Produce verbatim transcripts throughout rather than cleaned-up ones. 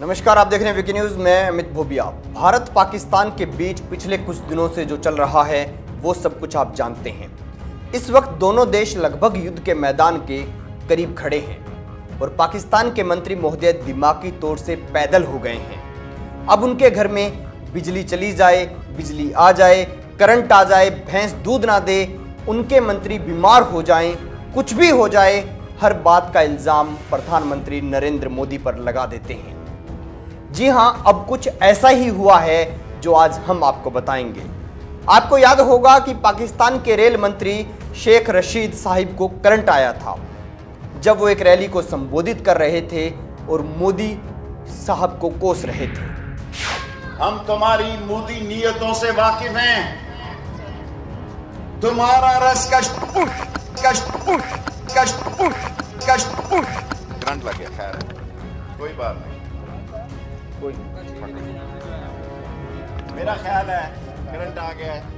नमस्कार, आप देख रहे हैं वीके न्यूज। मैं अमित भोबिया। भारत पाकिस्तान के बीच पिछले कुछ दिनों से जो चल रहा है वो सब कुछ आप जानते हैं। इस वक्त दोनों देश लगभग युद्ध के मैदान के करीब खड़े हैं और पाकिस्तान के मंत्री महोदय दिमागी तौर से पैदल हो गए हैं। अब उनके घर में बिजली चली जाए, बिजली आ जाए, करंट आ जाए, भैंस दूध ना दे, उनके मंत्री बीमार हो जाएं, कुछ भी हो जाए, हर बात का इल्जाम प्रधानमंत्री नरेंद्र मोदी पर लगा देते हैं। जी हां, अब कुछ ऐसा ही हुआ है जो आज हम आपको बताएंगे। आपको याद होगा कि पाकिस्तान के रेल मंत्री शेख रशीद साहिब को करंट आया था जब वो एक रैली को संबोधित कर रहे थे और मोदी साहब को कोस रहे थे। हम तुम्हारी मोदी नीयतों से वाकिफ हैं। तुम्हारा रस कष्ट कष्ट कष्ट कष्ट करंट लग गया, खैर कोई बात नहीं। कोई मेरा ख्याल है करंट आ गया है।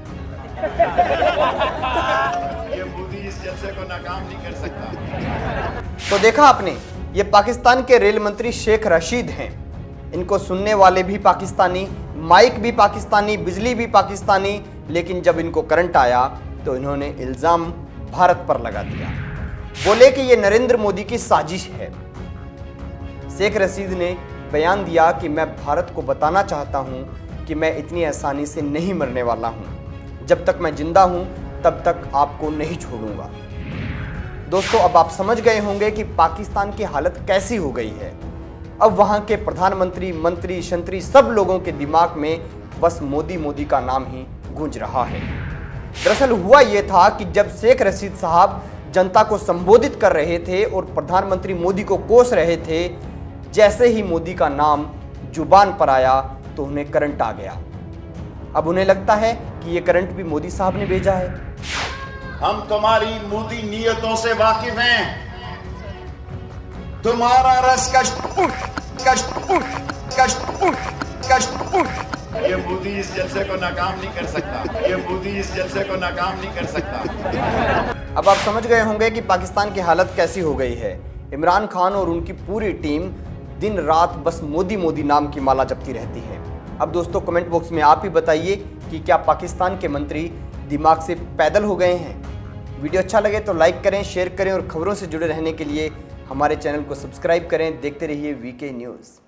ये मोदी इस जलसे को नाकाम नहीं कर सकता। तो देखा आपने, ये पाकिस्तान के रेल मंत्री शेख रशीद हैं। इनको सुनने वाले भी पाकिस्तानी, माइक भी पाकिस्तानी, बिजली भी पाकिस्तानी, लेकिन जब इनको करंट आया तो इन्होंने इल्जाम भारत पर लगा दिया। बोले कि ये नरेंद्र मोदी की साजिश है। शेख रशीद ने बयान दिया कि मैं भारत को बताना चाहता हूं कि मैं इतनी आसानी से नहीं मरने वाला हूं। जब तक मैं जिंदा हूं तब तक आपको नहीं छोड़ूंगा। दोस्तों, अब आप समझ गए होंगे कि पाकिस्तान की हालत कैसी हो गई है। अब वहां के प्रधानमंत्री, मंत्री, शंत्री सब लोगों के दिमाग में बस मोदी मोदी का नाम ही गूंज रहा है। दरअसल हुआ यह था कि जब शेख रशीद साहब जनता को संबोधित कर रहे थे और प्रधानमंत्री मोदी को कोस रहे थे, जैसे ही मोदी का नाम जुबान पर आया तो उन्हें करंट आ गया। अब उन्हें लगता है कि ये करंट भी मोदी साहब ने भेजा है। हम तुम्हारी मोदी नीयतों से वाकिफ हैं। तुम्हारा रस कष्ट कष्ट कष्ट कष्ट ये मोदी इस जलसे को नाकाम नहीं कर सकता। ये मोदी इस जलसे को नाकाम नहीं कर सकता। अब आप समझ गए होंगे कि पाकिस्तान की हालत कैसी हो गई है। इमरान खान और उनकी पूरी टीम दिन रात बस मोदी मोदी नाम की माला जपती रहती है। अब दोस्तों, कमेंट बॉक्स में आप ही बताइए कि क्या पाकिस्तान के मंत्री दिमाग से पैदल हो गए हैं। वीडियो अच्छा लगे तो लाइक करें, शेयर करें और खबरों से जुड़े रहने के लिए हमारे चैनल को सब्सक्राइब करें। देखते रहिए वीके न्यूज़।